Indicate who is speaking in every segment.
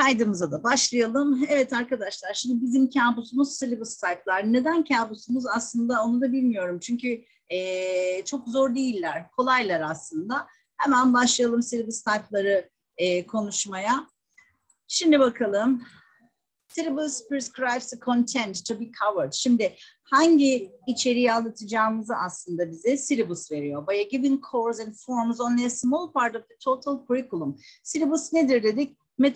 Speaker 1: Kaydımıza da başlayalım. Evet arkadaşlar, şimdi bizim kabusumuz syllabus type'lar. Neden kabusumuz aslında onu da bilmiyorum. Çünkü çok zor değiller, kolaylar aslında. Hemen başlayalım syllabus type'ları konuşmaya. Şimdi bakalım. Syllabus prescribes the content to be covered. Şimdi hangi içeriği anlatacağımızı aslında bize syllabus veriyor. By a given course and forms only a small part of the total curriculum. Syllabus nedir dedik?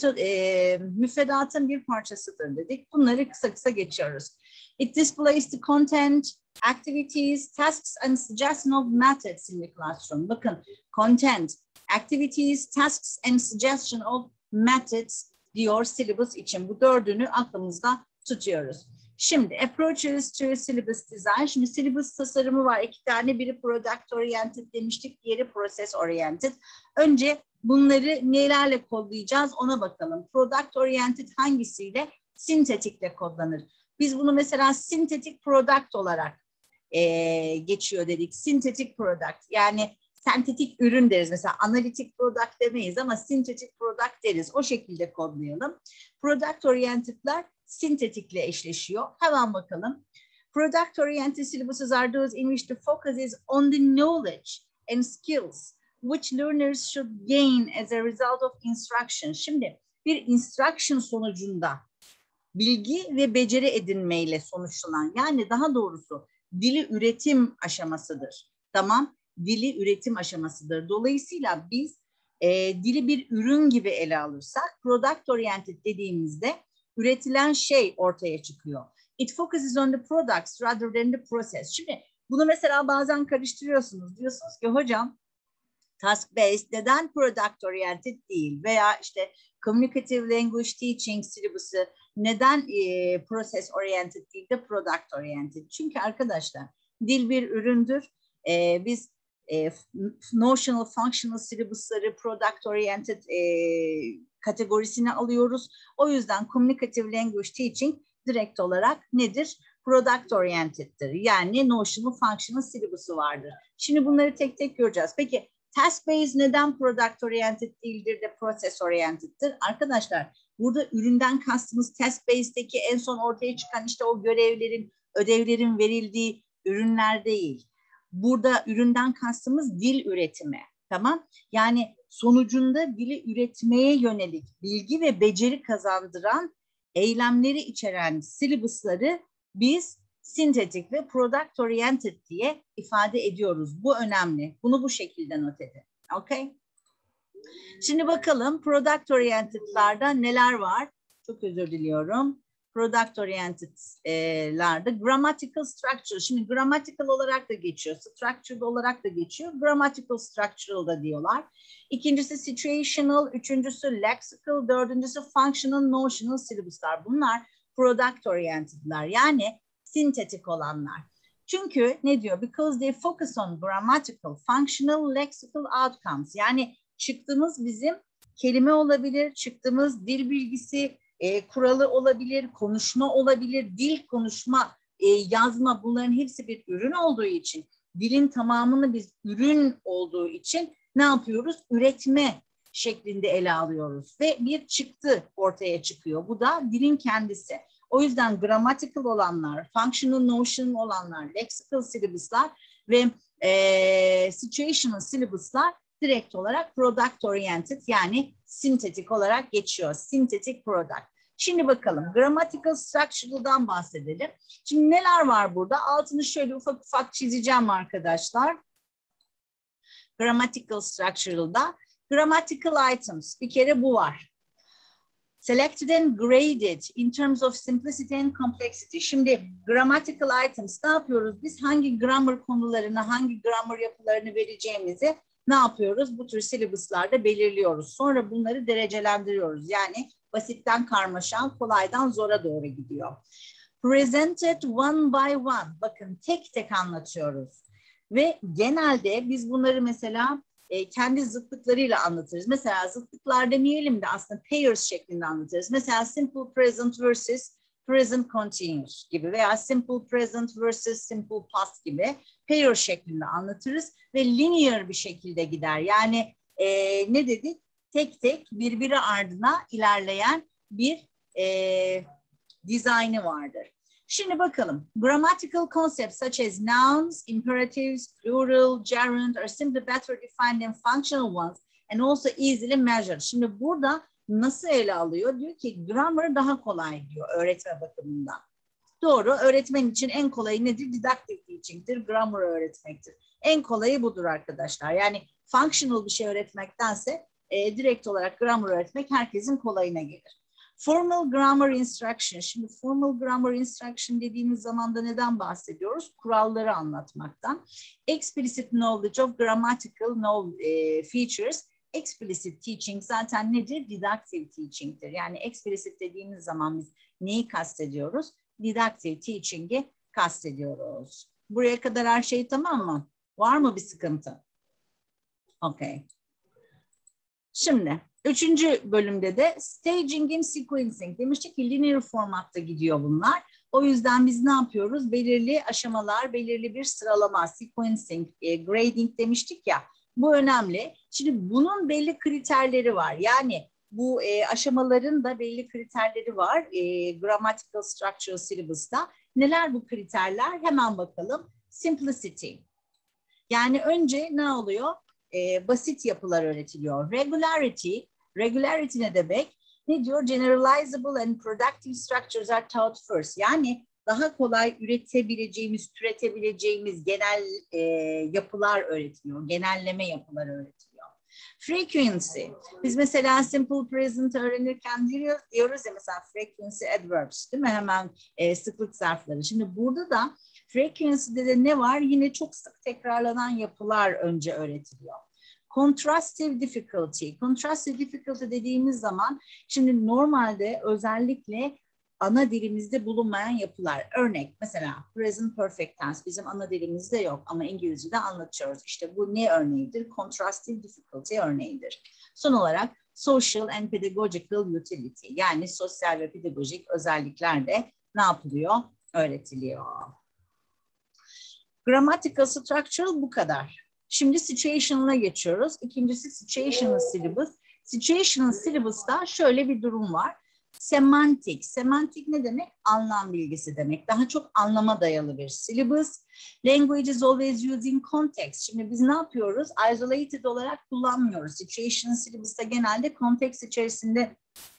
Speaker 1: Müfredatın bir parçasıdır dedik. Bunları kısa kısa geçiyoruz. It displays the content, activities, tasks and suggestion of methods in the classroom. Bakın, content, activities, tasks and suggestion of methods diyor syllabus için. Bu dördünü aklımızda tutuyoruz. Şimdi approaches to syllabus design. Şimdi syllabus tasarımı var. İki tane, biri product oriented demiştik, diğeri process oriented. Önce bunları nelerle kodlayacağız ona bakalım. Product oriented hangisiyle? Sintetikle kodlanır. Biz bunu mesela sintetik product olarak geçiyor dedik. Sintetik product, yani sentetik ürün deriz. Mesela analitik product demeyiz ama sintetik product deriz. O şekilde kodlayalım. Product oriented'lar sintetikle eşleşiyor. Hemen bakalım. Product oriented syllabuses are those in which the focus is on the knowledge and skills which learners should gain as a result of instruction. Şimdi bir instruction sonucunda bilgi ve beceri edinmeyle sonuçlanan, yani daha doğrusu dili üretim aşamasıdır. Tamam? Dili üretim aşamasıdır. Dolayısıyla biz dili bir ürün gibi ele alırsak, product oriented dediğimizde üretilen şey ortaya çıkıyor. It focuses on the products rather than the process. Şimdi bunu mesela bazen karıştırıyorsunuz. Diyorsunuz ki hocam task based neden product oriented değil? Veya işte communicative language teaching syllabus'ı neden process oriented değil de product oriented? Çünkü arkadaşlar dil bir üründür. Biz notional functional syllabus'ları product oriented kategorisine alıyoruz. O yüzden communicative language teaching direkt olarak nedir? Product oriented'tir. Yani notional functional syllabus'u vardır. Şimdi bunları tek tek göreceğiz. Peki task based neden product oriented değildir de process oriented'tir? Arkadaşlar burada üründen kastımız task based'deki en son ortaya çıkan işte o görevlerin, ödevlerin verildiği ürünler değil. Burada üründen kastımız dil üretimi. Tamam? Yani sonucunda dili üretmeye yönelik bilgi ve beceri kazandıran eylemleri içeren syllabus'ları biz sintetik ve product oriented diye ifade ediyoruz. Bu önemli. Bunu bu şekilde not edin. Okay? Şimdi bakalım product oriented'larda neler var? Çok özür diliyorum. Product oriented'larda grammatical structure. Şimdi grammatical olarak da geçiyor. Structured olarak da geçiyor. Grammatical structural da diyorlar. İkincisi situational, üçüncüsü lexical, dördüncüsü functional, notional syllabus'lar. Bunlar product oriented'lar. Yani sintetik olanlar. Çünkü ne diyor? Because they focus on grammatical, functional, lexical outcomes. Yani çıktığımız bizim kelime olabilir, çıktığımız dil bilgisi kuralı olabilir, konuşma olabilir, dil, konuşma, yazma, bunların hepsi bir ürün olduğu için, dilin tamamını biz ürün olduğu için ne yapıyoruz? Üretme şeklinde ele alıyoruz ve bir çıktı ortaya çıkıyor. Bu da dilin kendisi. O yüzden grammatical olanlar, functional, notional olanlar, lexical syllabus'lar ve situational syllabus'lar direkt olarak product oriented, yani sintetik olarak geçiyor. Sintetik product. Şimdi bakalım grammatical structural'dan bahsedelim. Şimdi neler var burada? Altını şöyle ufak ufak çizeceğim arkadaşlar. Grammatical structural'da grammatical items, bir kere bu var. Selected and graded in terms of simplicity and complexity. Şimdi grammatical items ne yapıyoruz? Biz hangi grammar konularını, hangi grammar yapılarını vereceğimizi ne yapıyoruz? Bu tür syllabus'larda belirliyoruz. Sonra bunları derecelendiriyoruz. Yani basitten karmaşa, kolaydan zora doğru gidiyor. Presented one by one. Bakın tek tek anlatıyoruz. Ve genelde biz bunları mesela kendi zıtlıklarıyla anlatırız. Mesela zıtlıklar demeyelim de aslında pairs şeklinde anlatırız. Mesela simple present versus present continuous gibi veya simple present versus simple past gibi pair şeklinde anlatırız ve linear bir şekilde gider. Yani ne dedik? Tek tek birbiri ardına ilerleyen bir dizaynı vardır. Şimdi bakalım. Grammatical concepts such as nouns, imperatives, plural, gerund are simply better defined than functional ones and also easily measured. Şimdi burada nasıl ele alıyor? Diyor ki grammar daha kolay diyor öğretme bakımından. Doğru. Öğretmen için en kolayı nedir? Didactic teaching'tir. Grammar öğretmektir. En kolayı budur arkadaşlar. Yani functional bir şey öğretmektense direkt olarak grammar öğretmek herkesin kolayına gelir. Formal grammar instruction. Şimdi formal grammar instruction dediğimiz zaman da neden bahsediyoruz? Kuralları anlatmaktan. Explicit knowledge of grammatical features. Explicit teaching zaten nedir? Didactic teaching'tir. Yani explicit dediğimiz zaman biz neyi kastediyoruz? Didactic teaching'i kastediyoruz. Buraya kadar her şey tamam mı? Var mı bir sıkıntı? Okay. Şimdi 3. bölümde de staging and sequencing. Demiştik ki linear formatta gidiyor bunlar. O yüzden biz ne yapıyoruz? Belirli aşamalar, belirli bir sıralama, sequencing, grading demiştik ya. Bu önemli. Şimdi bunun belli kriterleri var. Yani bu aşamaların da belli kriterleri var. Grammatical Structural Syllabus'ta. Neler bu kriterler? Hemen bakalım. Simplicity. Yani önce ne oluyor? Basit yapılar öğretiliyor. Regularity. Regularity ne demek? Ne diyor? Generalizable and productive structures are taught first. Yani daha kolay üretebileceğimiz, türetebileceğimiz genel yapılar öğretiliyor. Genelleme yapıları öğretiliyor. Frequency. Biz mesela simple present öğrenirken diyoruz ya mesela frequency adverbs değil mi? Hemen sıklık zarfları. Şimdi burada da frequency'de de ne var? Yine çok sık tekrarlanan yapılar önce öğretiliyor. Contrastive difficulty. Contrastive difficulty dediğimiz zaman şimdi normalde özellikle ana dilimizde bulunmayan yapılar. Örnek mesela present perfect tense bizim ana dilimizde yok ama İngilizce'de anlatıyoruz. İşte bu ne örneğidir? Contrastive difficulty örneğidir. Son olarak social and pedagogical utility yani sosyal ve pedagojik özellikler de ne yapılıyor? Öğretiliyor. Grammatical structural bu kadar. Şimdi situational'a geçiyoruz. İkincisi situational syllabus. Situational syllabus'ta şöyle bir durum var. Semantik. Semantik ne demek? Anlam bilgisi demek. Daha çok anlama dayalı bir syllabus. Language is always using context. Şimdi biz ne yapıyoruz? Isolated olarak kullanmıyoruz. Situational syllabus'ta genelde context içerisinde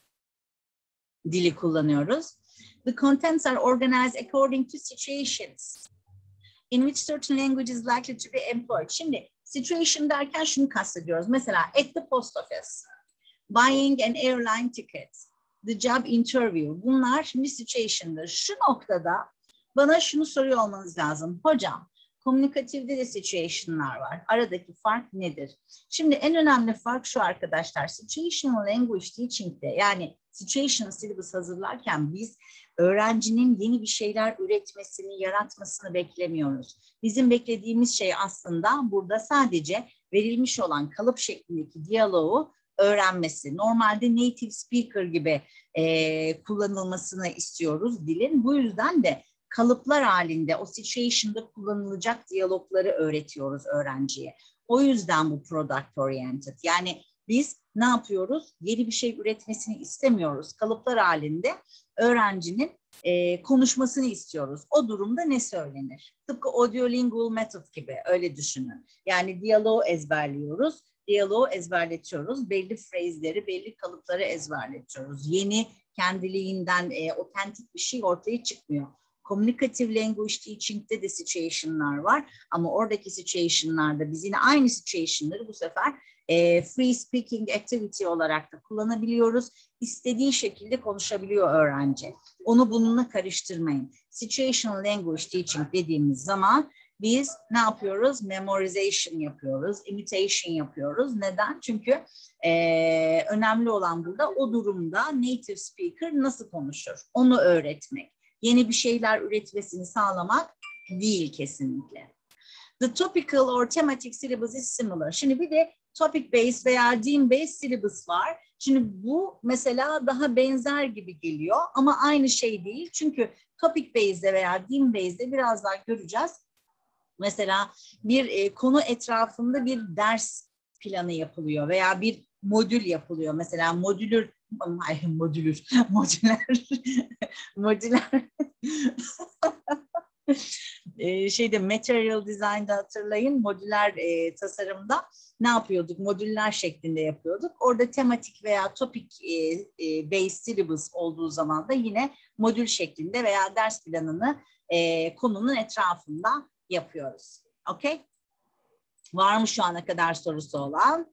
Speaker 1: dili kullanıyoruz. The contents are organized according to situations in which certain language is likely to be employed. Şimdi situation derken şunu kastediyoruz. Mesela at the post office, buying an airline ticket, the job interview. Bunlar şimdi situation'dır. Şu noktada bana şunu soruyor olmanız lazım. Hocam, komünikatifde de situation'lar var. Aradaki fark nedir? Şimdi en önemli fark şu arkadaşlar. Situational language teaching'de yani situation syllabus hazırlarken biz öğrencinin yeni bir şeyler üretmesini, yaratmasını beklemiyoruz. Bizim beklediğimiz şey aslında burada sadece verilmiş olan kalıp şeklindeki diyaloğu öğrenmesi. Normalde native speaker gibi kullanılmasını istiyoruz dilin. Bu yüzden de kalıplar halinde o situation'da kullanılacak diyalogları öğretiyoruz öğrenciye. O yüzden bu product oriented. Yani biz ne yapıyoruz? Yeni bir şey üretmesini istemiyoruz. Kalıplar halinde öğrencinin konuşmasını istiyoruz. O durumda ne söylenir? Tıpkı audiolingual method gibi öyle düşünün. Yani diyaloğu ezberliyoruz. Diyaloğu ezberletiyoruz. Belli phrase'leri, belli kalıpları ezberletiyoruz. Yeni kendiliğinden otentik bir şey ortaya çıkmıyor. Communicative language teaching'de de situation'lar var ama oradaki situation'larda biz yine aynı situation'ları bu sefer free speaking activity olarak da kullanabiliyoruz. İstediği şekilde konuşabiliyor öğrenci. Onu bununla karıştırmayın. Situational language teaching dediğimiz zaman biz ne yapıyoruz? Memorization yapıyoruz, imitation yapıyoruz. Neden? Çünkü önemli olan burada o durumda native speaker nasıl konuşur? Onu öğretmek. Yeni bir şeyler üretmesini sağlamak değil kesinlikle. The topical or thematic syllabus is similar. Şimdi bir de topic based veya theme based syllabus var. Şimdi bu mesela daha benzer gibi geliyor ama aynı şey değil. Çünkü topic based'de veya theme based'de biraz daha göreceğiz. Mesela bir konu etrafında bir ders planı yapılıyor veya bir modül yapılıyor. Mesela modüler şeyde material design'da hatırlayın, modüler tasarımda ne yapıyorduk? Modüller şeklinde yapıyorduk. Orada tematik veya topic based syllabus olduğu zaman da yine modül şeklinde veya ders planını konunun etrafında yapıyoruz. Okay? Var mı şu ana kadar sorusu olan?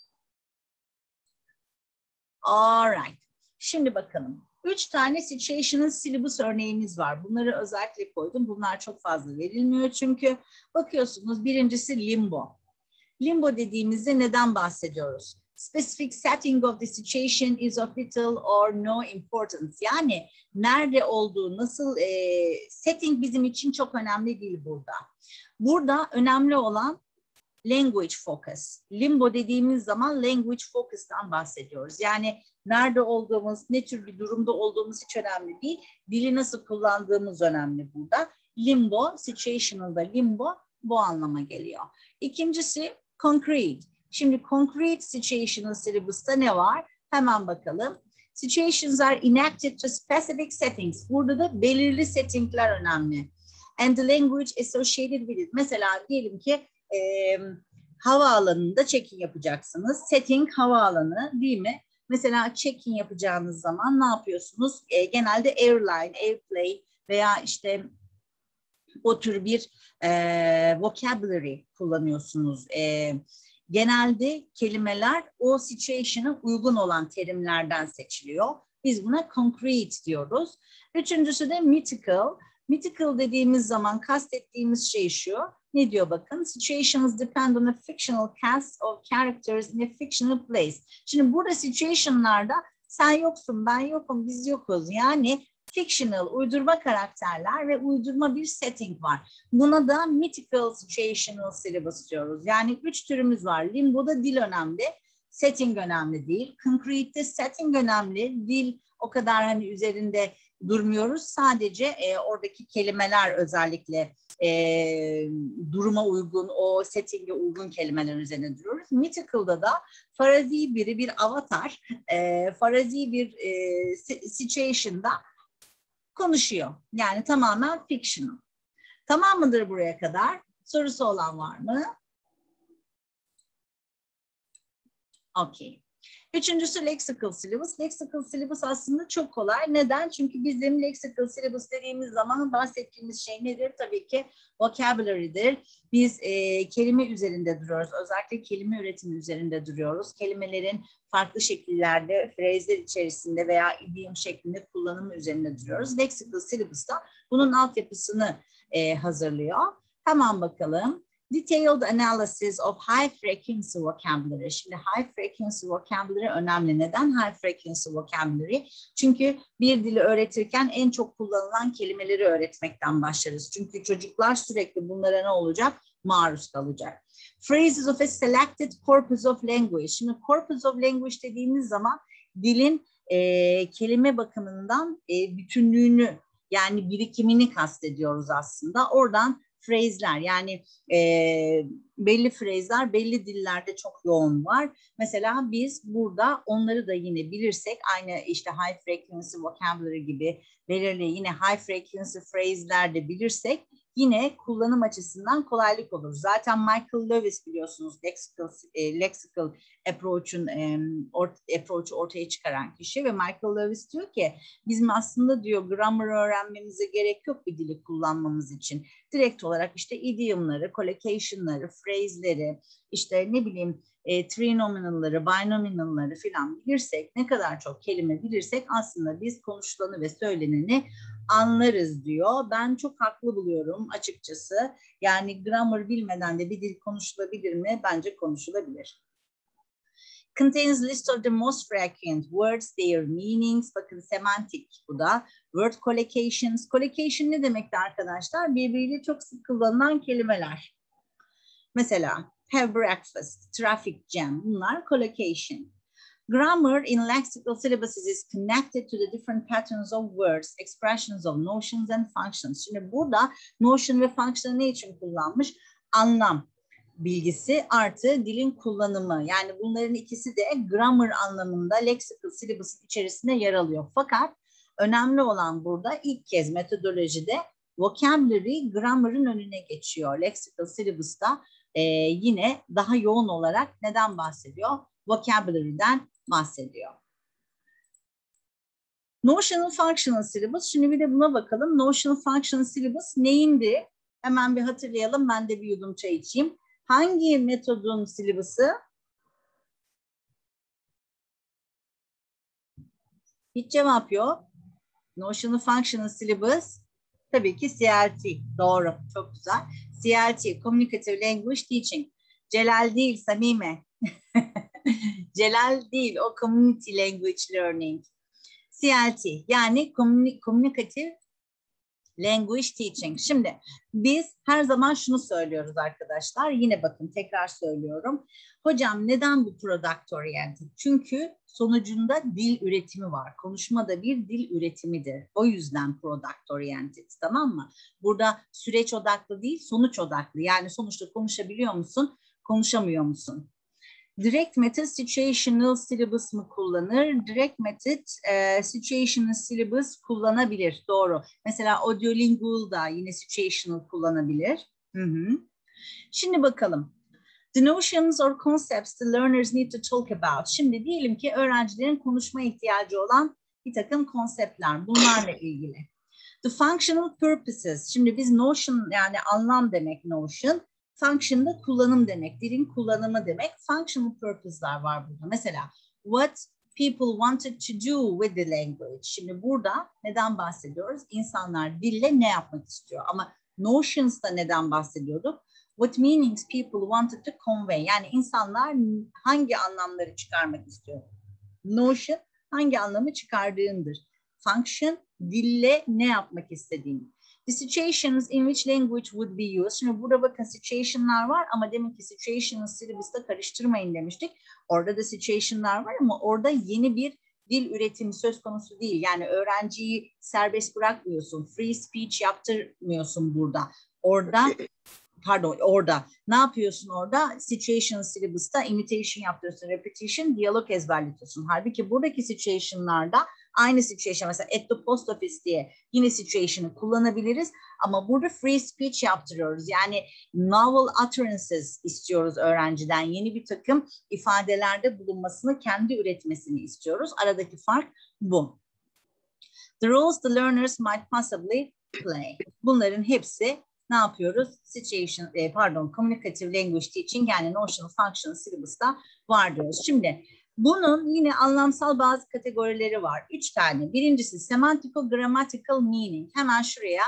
Speaker 1: Alright. Şimdi bakalım. 3 tane situational syllabus örneğimiz var. Bunları özellikle koydum. Bunlar çok fazla verilmiyor çünkü. Bakıyorsunuz, birincisi limbo. Limbo dediğimizde neden bahsediyoruz? Specific setting of the situation is of little or no importance. Yani nerede olduğu, nasıl setting bizim için çok önemli değil burada. Burada önemli olan language focus. Limbo dediğimiz zaman language focus'tan bahsediyoruz. Yani nerede olduğumuz, ne tür bir durumda olduğumuz hiç önemli değil. Dili nasıl kullandığımız önemli burada. Limbo, situational'da limbo bu anlama geliyor. İkincisi concrete. Şimdi concrete situational syllabus'ta ne var? Hemen bakalım. Situations are enacted to specific settings. Burada da belirli settingler önemli. And the language associated with it. Mesela diyelim ki havaalanında check-in yapacaksınız. Setting havaalanı değil mi? Mesela check-in yapacağınız zaman ne yapıyorsunuz? Genelde airline, airplane veya işte o tür bir vocabulary kullanıyorsunuz. Genelde kelimeler o situation'a uygun olan terimlerden seçiliyor. Biz buna concrete diyoruz. Üçüncüsü de mythical. Mythical dediğimiz zaman kastettiğimiz şey şu. Ne diyor bakın? Situations depend on a fictional cast of characters in a fictional place. Şimdi burada situation'larda sen yoksun, ben yokum, biz yokuz. Yani fictional, uydurma karakterler ve uydurma bir setting var. Buna da mythical situational syllabus diyoruz. Yani 3 türümüz var. Limbo'da dil önemli, setting önemli değil. Concrete'de setting önemli, dil o kadar hani üzerinde durmuyoruz. Sadece oradaki kelimeler özellikle duruma uygun, o setting'e uygun kelimeler üzerine duruyoruz. Mythical'da da farazi biri, bir avatar, farazi bir situation'da konuşuyor. Yani tamamen fictional. Tamam mıdır buraya kadar? Sorusu olan var mı? Okay. Üçüncüsü lexical syllabus. Lexical syllabus aslında çok kolay. Neden? Çünkü bizim lexical syllabus dediğimiz zaman bahsettiğimiz şey nedir? Tabii ki vocabulary'dir. Biz kelime üzerinde duruyoruz. Özellikle kelime üretimi üzerinde duruyoruz. Kelimelerin farklı şekillerde, frezler içerisinde veya idiom şeklinde kullanımı üzerinde duruyoruz. Lexical syllabus da bunun altyapısını hazırlıyor. Hemen bakalım. Detailed analysis of high frequency vocabulary. Şimdi high frequency vocabulary önemli. Neden high frequency vocabulary? Çünkü bir dili öğretirken en çok kullanılan kelimeleri öğretmekten başlarız. Çünkü çocuklar sürekli bunlara ne olacak? Maruz kalacak. Phrases of a selected corpus of language. Şimdi corpus of language dediğimiz zaman dilin kelime bakımından bütünlüğünü, yani birikimini kastediyoruz aslında. Oradan frezler, yani belli frezler belli dillerde çok yoğun var. Mesela biz burada onları da yine bilirsek, aynı işte high frequency vocabulary gibi belirli yine high frequency phrase'ler de bilirsek yine kullanım açısından kolaylık olur. Zaten Michael Lewis biliyorsunuz lexical approach'u ortaya çıkaran kişi ve Michael Lewis diyor ki bizim aslında diyor grammar öğrenmemize gerek yok bir dili kullanmamız için. Direkt olarak işte idiomları, collocation'ları, phrase'leri, işte ne bileyim trinominal'ları, binominal'ları filan bilirsek, ne kadar çok kelime bilirsek aslında biz konuşulanı ve söyleneni anlarız diyor. Ben çok haklı buluyorum açıkçası. Yani grammar bilmeden de bir dil konuşulabilir mi? Bence konuşulabilir. Contains list of the most frequent words, their meanings. Bakın semantik bu da. Word collocations. Collocation ne demekti arkadaşlar? Birbiriyle çok sık kullanılan kelimeler. Mesela have breakfast, traffic jam. Bunlar collocation. Grammar in lexical syllabuses is connected to the different patterns of words, expressions of notions and functions. Şimdi burada notion ve function ne için kullanmış? Anlam. bilgisi artı dilin kullanımı. Yani bunların ikisi de grammar anlamında lexical syllabus içerisinde yer alıyor. Fakat önemli olan burada ilk kez metodolojide vocabulary grammar'ın önüne geçiyor. Lexical syllabus'ta yine daha yoğun olarak neden bahsediyor? Vocabulary'den bahsediyor. Notional Functional Syllabus. Şimdi bir de buna bakalım. Notional Functional Syllabus neyindi? Hemen bir hatırlayalım. Ben de bir yudum çay içeyim. Hangi metodun syllabus'ı? Hiç cevap yok. Notional Functional Syllabus. Tabii ki CLT. Doğru. Çok güzel. CLT, Communicative Language Teaching. Celal değil, Samime. Celal değil, o Community Language Learning. CLT, yani Communicative Language Teaching. Şimdi biz her zaman şunu söylüyoruz arkadaşlar. Yine bakın tekrar söylüyorum. Hocam neden bu product oriented? Çünkü sonucunda dil üretimi var. Konuşma da bir dil üretimidir. O yüzden product oriented, tamam mı? Burada süreç odaklı değil, sonuç odaklı. Yani sonuçta konuşabiliyor musun, konuşamıyor musun? Direct method situational syllabus mı kullanır? Direct method situational syllabus kullanabilir. Doğru. Mesela Audiolingual da yine situational kullanabilir. Şimdi bakalım. The notions or concepts the learners need to talk about. Şimdi diyelim ki öğrencilerin konuşma ihtiyacı olan bir takım konseptler. Bunlarla ilgili. The functional purposes. Şimdi biz notion, yani anlam demek notion. Function da kullanım demek, dilin kullanımı demek. Functional purpose'lar var burada. Mesela what people wanted to do with the language. Şimdi burada neden bahsediyoruz? İnsanlar dille ne yapmak istiyor? Ama notions'ta neden bahsediyorduk? What meanings people wanted to convey. Yani insanlar hangi anlamları çıkarmak istiyor? Notion hangi anlamı çıkardığındır. Function dille ne yapmak istediğin. The situations in which language would be used. Şimdi burada bakın situation'lar var ama demek ki situational syllabus'ta karıştırmayın demiştik. Orada da situation'lar var ama orada yeni bir dil üretimi söz konusu değil. Yani öğrenciyi serbest bırakmıyorsun. Free speech yaptırmıyorsun burada. Orada ne yapıyorsun orada? Situational syllabus'ta imitation yaptırıyorsun, repetition, diyalog ezberletiyorsun. Halbuki buradaki situation'larda aynı situation, mesela at the post office diye yine situation'ı kullanabiliriz ama burada free speech yaptırıyoruz. Yani novel utterances istiyoruz öğrenciden. Yeni bir takım ifadelerde bulunmasını, kendi üretmesini istiyoruz. Aradaki fark bu. The roles the learners might possibly play. Bunların hepsi ne yapıyoruz? Communicative Language Teaching, yani Notional Functional Syllabus'ta var diyoruz. Şimdi bunun yine anlamsal bazı kategorileri var. 3 tane. Birincisi semantico-grammatical meaning. Hemen şuraya,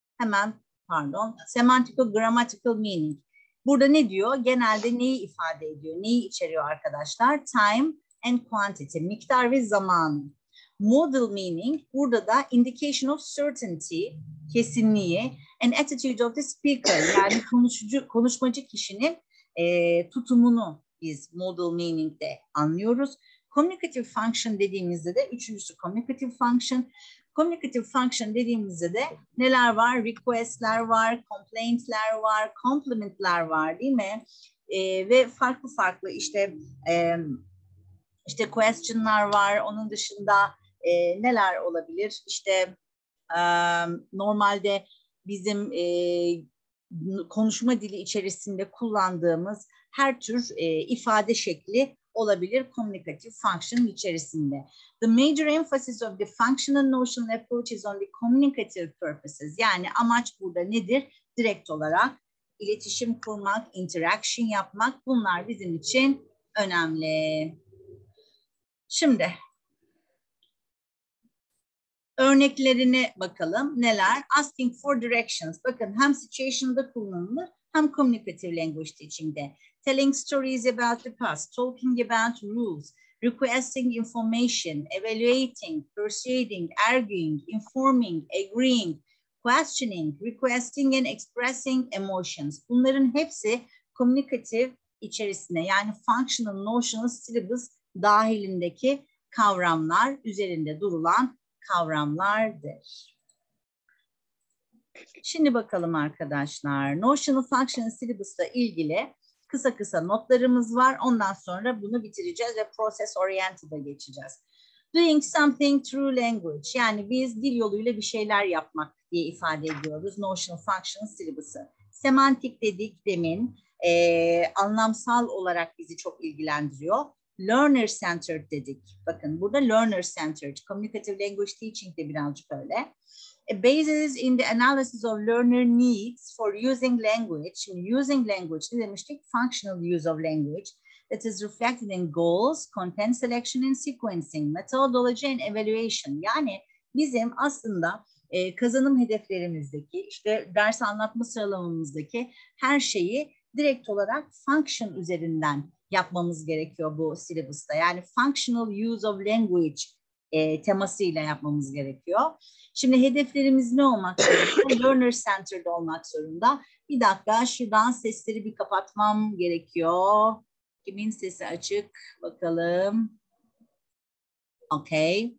Speaker 1: semantico-grammatical meaning. Burada ne diyor? Genelde neyi ifade ediyor? Neyi içeriyor arkadaşlar? Time and quantity. Miktar ve zamanı. Modal meaning, burada da indication of certainty, kesinliği, and attitude of the speaker, yani konuşmacı kişinin tutumunu biz modal meaning'de anlıyoruz. Communicative function dediğimizde de üçüncüsü communicative function. Communicative function dediğimizde de neler var? Request'ler var, complaint'ler var, compliment'ler var, değil mi? Ve farklı işte question'lar var. Onun dışında neler olabilir? İşte normalde bizim konuşma dili içerisinde kullandığımız her tür ifade şekli olabilir communicative function içerisinde. The major emphasis of the functional notional approach is on the communicative purposes. Yani amaç burada nedir? Direkt olarak iletişim kurmak, interaction yapmak, bunlar bizim için önemli. Şimdi örneklerine bakalım. Neler? Asking for directions. Bakın hem situation'da kullanılır hem communicative language teaching'de. Telling stories about the past, talking about rules, requesting information, evaluating, persuading, arguing, informing, agreeing, questioning, requesting and expressing emotions. Bunların hepsi communicative içerisinde, yani functional, notional syllabus dahilindeki kavramlar, üzerinde durulan kavramlardır. Şimdi bakalım arkadaşlar. Notional Functional Syllabus'la ilgili Kısa kısa notlarımız var. Ondan sonra bunu bitireceğiz ve process oriented'a geçeceğiz. Doing something through language. Yani biz dil yoluyla bir şeyler yapmak diye ifade ediyoruz. Notional function syllabus'ı. Semantik dedik demin. Anlamsal olarak bizi çok ilgilendiriyor. Learner centered dedik. Bakın burada learner centered. Communicative language teaching de birazcık öyle. Basis in the analysis of learner needs for using language. Şimdi using language ne demiştik? Functional use of language that is reflected in goals, content selection and sequencing, methodology and evaluation. Yani bizim aslında kazanım hedeflerimizdeki, işte ders anlatma sıralamamızdaki her şeyi direkt olarak function üzerinden yapmamız gerekiyor bu syllabus'ta. Yani functional use of language temasıyla yapmamız gerekiyor. Şimdi hedeflerimiz ne olmak zorunda? Learner centered olmak zorunda. Bir dakika, şuradan sesleri bir kapatmam gerekiyor. Kimin sesi açık? Bakalım. Okay.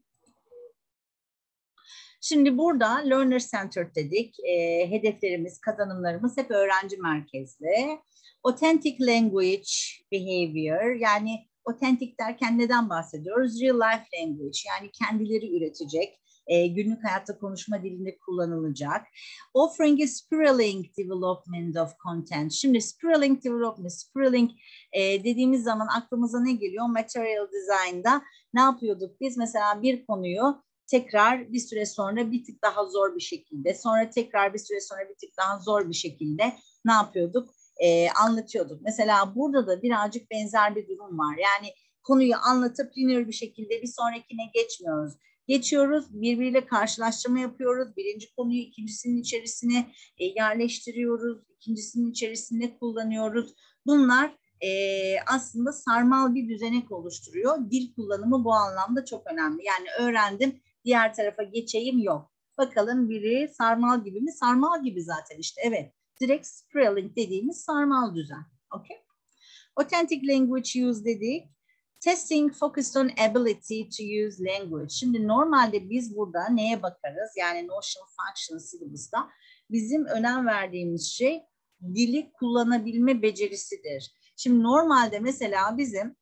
Speaker 1: Şimdi burada learner centered dedik. Hedeflerimiz, kazanımlarımız hep öğrenci merkezli. Authentic language behavior, yani authentic derken neden bahsediyoruz? Real life language, yani kendileri üretecek, günlük hayatta konuşma dilinde kullanılacak. Offering a spiraling development of content. Şimdi spiraling development, spiraling dediğimiz zaman aklımıza ne geliyor? Material design'da ne yapıyorduk? Biz mesela bir konuyu tekrar bir süre sonra bir tık daha zor bir şekilde, sonra tekrar bir süre sonra bir tık daha zor bir şekilde ne yapıyorduk? Anlatıyorduk. Mesela burada da birazcık benzer bir durum var. Yani konuyu anlatıp lineer bir şekilde bir sonrakine geçmiyoruz. Geçiyoruz, birbiriyle karşılaştırma yapıyoruz. Birinci konuyu ikincisinin içerisine yerleştiriyoruz. İkincisinin içerisinde kullanıyoruz. Bunlar aslında sarmal bir düzenek oluşturuyor. Dil kullanımı bu anlamda çok önemli. Yani öğrendim, diğer tarafa geçeyim yok. Bakalım biri sarmal gibi mi? Sarmal gibi zaten işte, evet. Direkt spiraling dediğimiz sarmal düzen. Okay. Authentic language use dedik. Testing focused on ability to use language. Şimdi normalde biz burada neye bakarız? Yani notional function syllabus'ta bizim önem verdiğimiz şey dili kullanabilme becerisidir. Şimdi normalde mesela bizim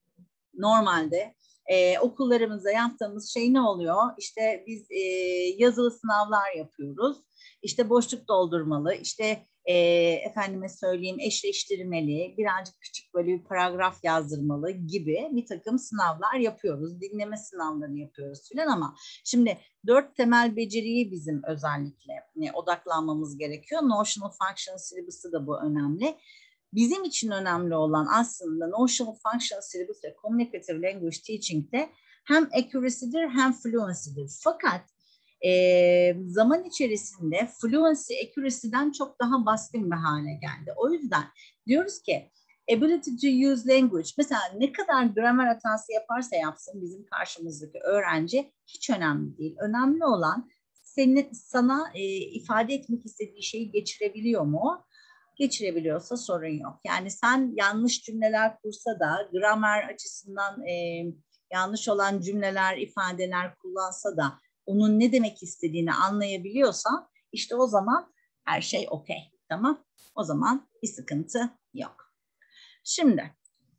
Speaker 1: okullarımızda yaptığımız şey ne oluyor? İşte biz yazılı sınavlar yapıyoruz. İşte boşluk doldurmalı, işte efendime söyleyeyim eşleştirmeli, birazcık küçük böyle bir paragraf yazdırmalı gibi bir takım sınavlar yapıyoruz. Dinleme sınavları yapıyoruz filan ama şimdi 4 temel beceriyi bizim özellikle odaklanmamız gerekiyor. Notional Function Syllabus'ı da bu önemli. Bizim için önemli olan aslında Notional Function Syllabus ve Communicative Language Teaching'de hem accuracy'dir hem fluency'dir. Fakat zaman içerisinde fluency, accuracy'den çok daha baskın bir hale geldi. O yüzden diyoruz ki ability to use language, mesela ne kadar gramer hatası yaparsa yapsın bizim karşımızdaki öğrenci hiç önemli değil. Önemli olan sana ifade etmek istediği şeyi geçirebiliyor mu? Geçirebiliyorsa sorun yok. Yani sen yanlış cümleler kursa da, gramer açısından yanlış olan cümleler, ifadeler kullansa da onun ne demek istediğini anlayabiliyorsan işte o zaman her şey okey. Tamam? O zaman bir sıkıntı yok. Şimdi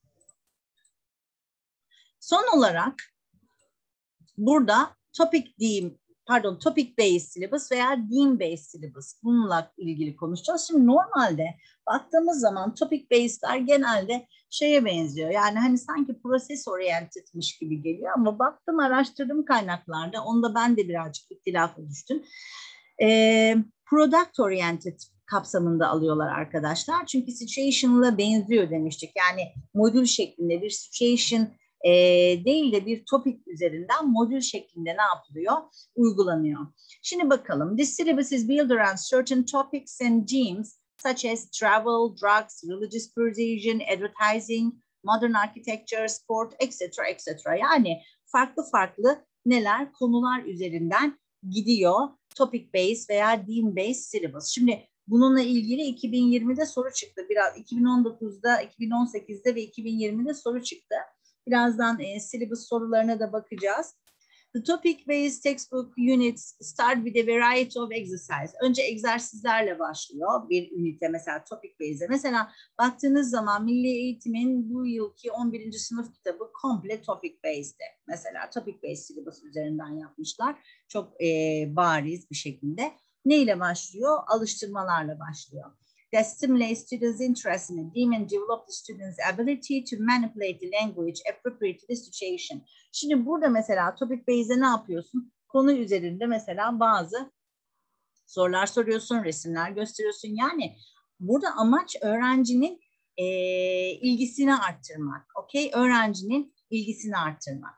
Speaker 1: son olarak burada topic based syllabus veya theme based syllabus, bununla ilgili konuşacağız. Şimdi normalde baktığımız zaman topic based'ler genelde şeye benziyor. Yani hani sanki process oriented'miş gibi geliyor ama baktım, araştırdım kaynaklarda. Onda ben de birazcık ihtilafa düştüm. Product oriented kapsamında alıyorlar arkadaşlar. Çünkü situation'la benziyor demiştik. Yani modül şeklinde bir situation değil de bir topic üzerinden modül şeklinde ne yapılıyor? Uygulanıyor. Şimdi bakalım. This syllabus is built around certain topics and themes such as travel, drugs, religious persuasion, advertising, modern architecture, sport, etc. etc. Yani farklı farklı neler? Konular üzerinden gidiyor. Topic based veya theme based syllabus. Şimdi bununla ilgili 2020'de soru çıktı. Biraz 2019'da, 2018'de ve 2020'de soru çıktı. Birazdan syllabus sorularına da bakacağız. The topic-based textbook units start with a variety of exercise. Önce egzersizlerle başlıyor bir ünite, mesela topic-based. Mesela baktığınız zaman Milli Eğitim'in bu yılki 11. sınıf kitabı komple topic-based'di. Mesela topic-based syllabus üzerinden yapmışlar. Çok bariz bir şekilde. Ne ile başlıyor? Alıştırmalarla başlıyor. That stimulates students' interest in a theme and develop the students' ability to manipulate the language appropriate to the situation. Şimdi burada mesela topic based'e ne yapıyorsun? Konu üzerinde mesela bazı sorular soruyorsun, resimler gösteriyorsun. Yani burada amaç öğrencinin ilgisini arttırmak. Okay? Öğrencinin ilgisini arttırmak.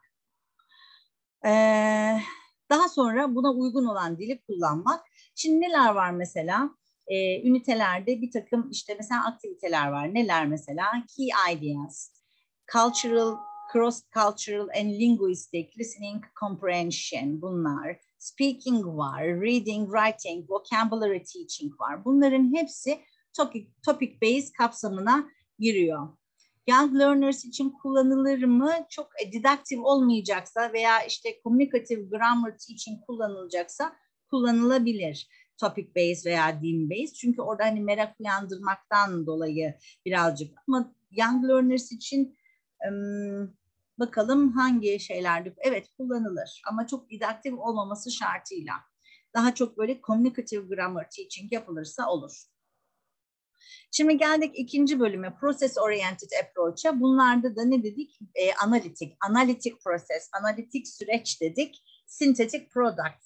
Speaker 1: Daha sonra buna uygun olan dili kullanmak. Şimdi neler var mesela? Ünitelerde bir takım işte mesela aktiviteler var. Neler mesela? Key ideas, cultural, cross-cultural and linguistic listening comprehension bunlar. Speaking var, reading, writing, vocabulary teaching var. Bunların hepsi topic-based kapsamına giriyor. Young learners için kullanılır mı? Çok didaktif olmayacaksa veya işte communicative grammar teaching kullanılacaksa kullanılabilir. Topic based veya theme based. Çünkü orada hani merak uyandırmaktan dolayı birazcık. Ama young learners için bakalım hangi şeylerde? Evet, kullanılır. Ama çok didaktif olmaması şartıyla. Daha çok böyle communicative grammar teaching yapılırsa olur. Şimdi geldik ikinci bölüme, process oriented approach'a. Bunlarda da ne dedik? Analitik proses, analitik süreç dedik. Synthetic product,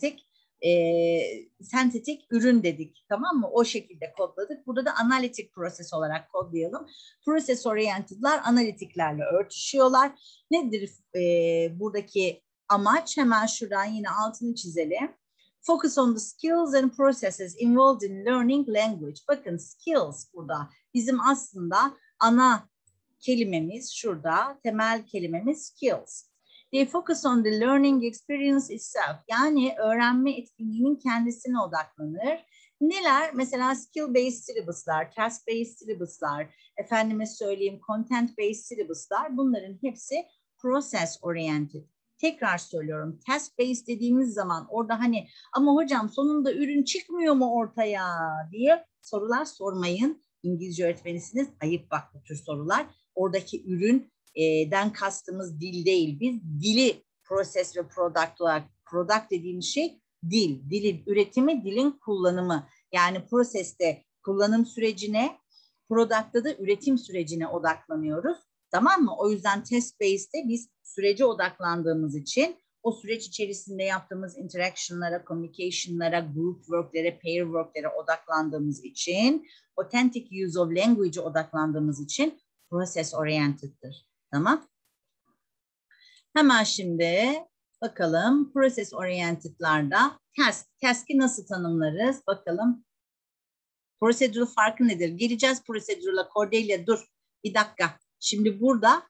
Speaker 1: sentetik ürün dedik, tamam mı? O şekilde kodladık. Burada da analitik proses olarak kodlayalım. Process oriented'lar analitiklerle örtüşüyorlar. Nedir buradaki amaç? Hemen şuradan yine altını çizelim. Focus on the skills and processes involved in learning language. Bakın skills burada bizim aslında ana kelimemiz şurada, temel kelimemiz skills. They focus on the learning experience itself. Yani öğrenme etkinliğinin kendisine odaklanır. Neler? Mesela skill based syllabuslar, task based syllabuslar, efendime söyleyeyim content based syllabuslar, bunların hepsi process oriented. Tekrar söylüyorum, task based dediğimiz zaman orada hani ama hocam sonunda ürün çıkmıyor mu ortaya diye sorular sormayın. İngilizce öğretmenisiniz, ayıp bak bu tür sorular. Oradaki üründen kastımız dil değil. Biz dili proses ve product olarak, product dediğimiz şey dil. Dilin üretimi, dilin kullanımı. Yani proseste kullanım sürecine, product'ta da üretim sürecine odaklanıyoruz. Tamam mı? O yüzden test based'te biz sürece odaklandığımız için o süreç içerisinde yaptığımız interaction'lara, communication'lara, group work'lere, pair work'lere odaklandığımız için, authentic use of language'e odaklandığımız için process oriented'dır. Tamam. Hemen şimdi bakalım process oriented'larda task'i nasıl tanımlarız? Bakalım. Procedural farkı nedir? Geleceğiz procedural'a. Cordelia dur. Bir dakika. Şimdi burada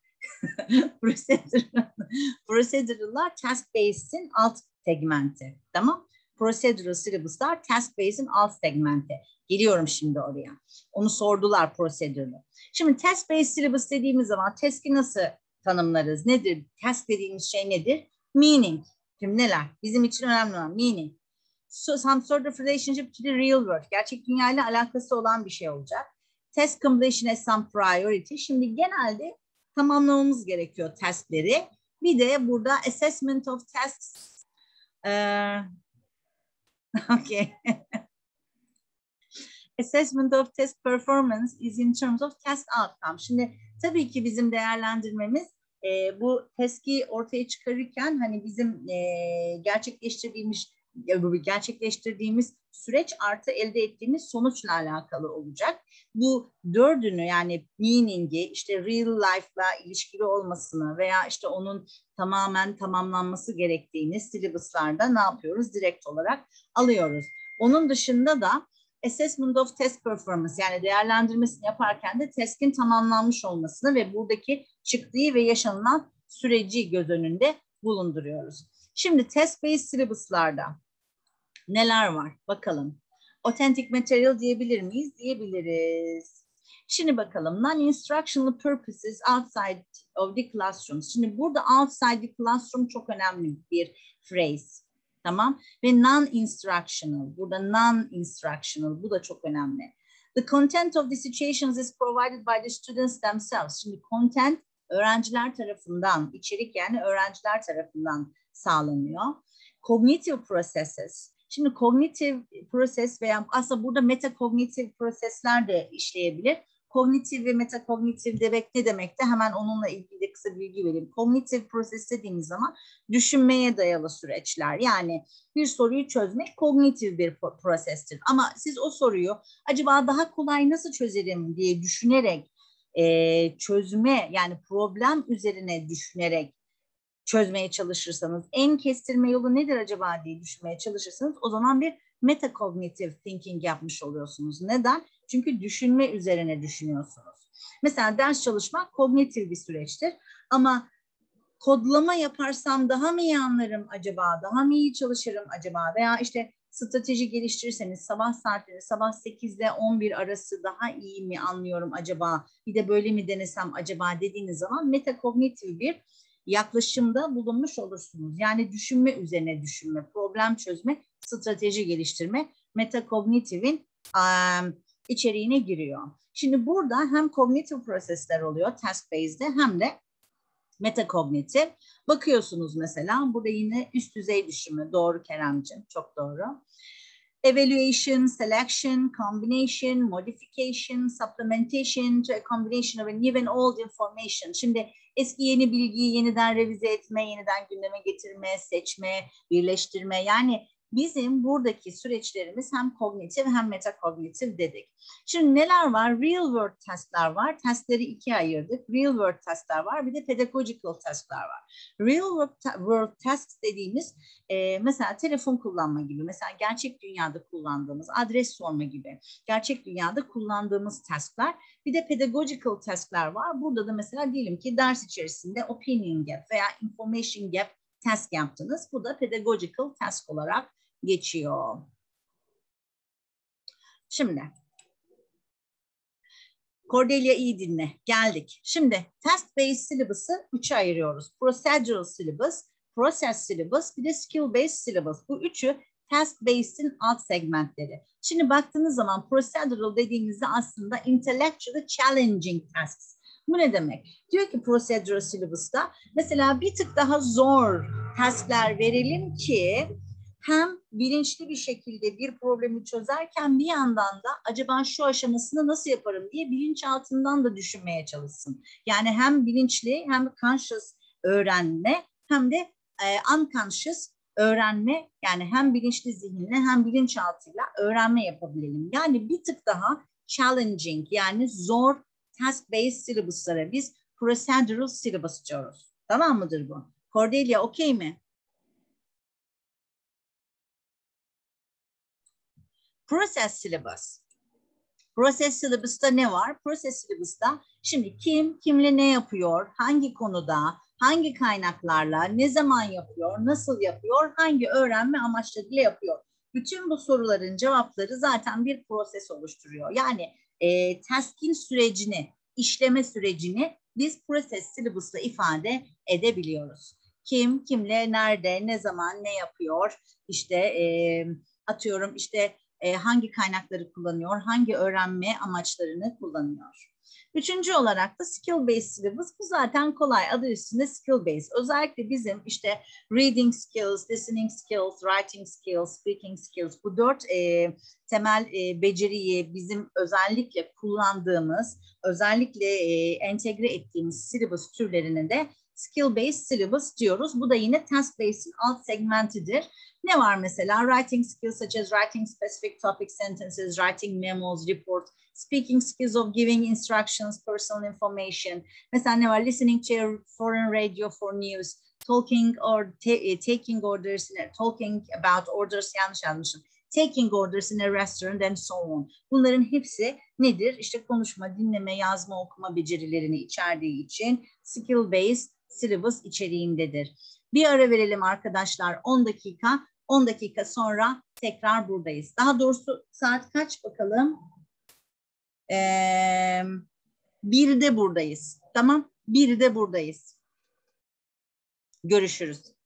Speaker 1: procedural'lar task based'in alt segmenti. Tamam? Procedural syllabus'lar task based'in alt segmenti. Geliyorum şimdi oraya. Onu sordular procedural'ı. Şimdi task based syllabus dediğimiz zaman task'i nasıl tanımlarız? Nedir? Task dediğimiz şey nedir? Meaning. Şimdi neler? Bizim için önemli olan meaning. So, some sort of relationship to the real world. Gerçek dünyayla alakası olan bir şey olacak. Task completion as some priority. Şimdi genelde tamamlamamız gerekiyor taskleri. Bir de burada assessment of tasks. Okay. Assessment of task performance is in terms of task outcome. Şimdi tabii ki bizim değerlendirmemiz bu task'i ortaya çıkarırken hani bizim gerçekleştirdiğimiz süreç artı elde ettiğimiz sonuçla alakalı olacak. Bu dördünü yani meaning'i, işte real life'la ilişkili olmasını veya işte onun tamamen tamamlanması gerektiğini syllabus'larda ne yapıyoruz? Direkt olarak alıyoruz. Onun dışında da assessment of task performance yani değerlendirmesini yaparken de task'in tamamlanmış olmasını ve buradaki çıktığı ve yaşanılan süreci göz önünde bulunduruyoruz. Şimdi task-based syllabus'larda neler var? Bakalım. Authentic material diyebilir miyiz? Diyebiliriz. Şimdi bakalım, non-instructional purposes outside of the classroom. Şimdi burada outside the classroom çok önemli bir phrase. Tamam. Ve non-instructional. Burada non-instructional. Bu da çok önemli. The content of the situations is provided by the students themselves. Şimdi content öğrenciler tarafından, içerik yani öğrenciler tarafından sağlanıyor. Cognitive processes. Şimdi kognitif proses veya aslında burada metakognitif prosesler de işleyebilir. Kognitif ve metakognitif demek ne demek de hemen onunla ilgili de kısa bilgi vereyim. Kognitif proses dediğimiz zaman düşünmeye dayalı süreçler. Yani bir soruyu çözmek kognitif bir prosestir. Ama siz o soruyu acaba daha kolay nasıl çözerim diye düşünerek çözme, yani problem üzerine düşünerek çözmeye çalışırsanız, en kestirme yolu nedir acaba diye düşünmeye çalışırsanız, o zaman bir metacognitive thinking yapmış oluyorsunuz. Neden? Çünkü düşünme üzerine düşünüyorsunuz. Mesela ders çalışmak kognitif bir süreçtir ama kodlama yaparsam daha mı iyi anlarım acaba, daha mı iyi çalışırım acaba, veya işte strateji geliştirirseniz sabah saatleri, sabah 8 ile 11 arası daha iyi mi anlıyorum acaba, bir de böyle mi denesem acaba dediğiniz zaman metakognitif bir yaklaşımda bulunmuş olursunuz. Yani düşünme üzerine düşünme, problem çözme, strateji geliştirme metakognitifin içeriğine giriyor. Şimdi burada hem kognitif prosesler oluyor task based'de hem de metakognitif. Bakıyorsunuz mesela burada yine üst düzey düşünme. Doğru Keremciğim, çok doğru. Evaluation, selection, combination, modification, supplementation to a combination of a new and old information. Şimdi eski yeni bilgiyi yeniden revize etme, yeniden gündeme getirme, seçme, birleştirme. Yani bizim buradaki süreçlerimiz hem kognitif hem metakognitif dedik. Şimdi neler var? Real world task'lar var. Task'leri ikiye ayırdık. Real world task'lar var. Bir de pedagogical task'lar var. Real world tasks dediğimiz mesela telefon kullanma gibi, mesela gerçek dünyada kullandığımız adres sorma gibi, gerçek dünyada kullandığımız task'lar. Bir de pedagogical task'lar var. Burada da mesela diyelim ki ders içerisinde opinion gap veya information gap task yaptınız. Bu da pedagogical task olarak geçiyor. Şimdi Cordelia iyi dinle. Geldik. Şimdi task-based syllabus'ı 3'e ayırıyoruz. Procedural syllabus, process syllabus, bir de skill-based syllabus. Bu üçü task-based'in alt segmentleri. Şimdi baktığınız zaman procedural dediğimizde aslında intellectually challenging tasks. Bu ne demek? Diyor ki procedural syllabus'ta mesela bir tık daha zor task'ler verelim ki hem bilinçli bir şekilde bir problemi çözerken bir yandan da acaba şu aşamasını nasıl yaparım diye bilinçaltından da düşünmeye çalışsın. Yani hem bilinçli hem conscious öğrenme hem de unconscious öğrenme, yani hem bilinçli zihinle hem bilinçaltıyla öğrenme yapabilelim. Yani bir tık daha challenging, yani zor task-based syllabus'lara biz procedural syllabus diyoruz. Tamam mıdır bu? Cordelia okey mi? Process syllabus. Process syllabus'ta ne var? Process syllabus'ta şimdi kim kimle ne yapıyor, hangi konuda, hangi kaynaklarla, ne zaman yapıyor, nasıl yapıyor, hangi öğrenme amaçlarıyla yapıyor. Bütün bu soruların cevapları zaten bir proses oluşturuyor. Yani tasking sürecini, işleme sürecini biz process syllabus'la ifade edebiliyoruz. Kim, kimle, nerede, ne zaman, ne yapıyor, işte atıyorum işte hangi kaynakları kullanıyor, hangi öğrenme amaçlarını kullanıyor. Üçüncü olarak da skill based syllabus. Bu zaten kolay, adı üstünde skill based. Özellikle bizim işte reading skills, listening skills, writing skills, speaking skills, bu 4 temel beceriyi bizim özellikle kullandığımız, özellikle entegre ettiğimiz syllabus türlerine de skill based syllabus diyoruz. Bu da yine task based'in alt segmentidir. Ne var mesela? Writing skills such as writing specific topic sentences, writing memos, reports, speaking skills of giving instructions, personal information. Mesela ne var? Listening to foreign radio for news, talking or taking orders, talking about orders, yanlış yazmışım. Taking orders in a restaurant and so on. Bunların hepsi nedir? İşte konuşma, dinleme, yazma, okuma becerilerini içerdiği için skill based syllabus içeriğindedir. Bir ara verelim arkadaşlar, 10 dakika. 10 dakika sonra tekrar buradayız. Daha doğrusu saat kaç bakalım? Bir de buradayız. Tamam. Bir de buradayız. Görüşürüz.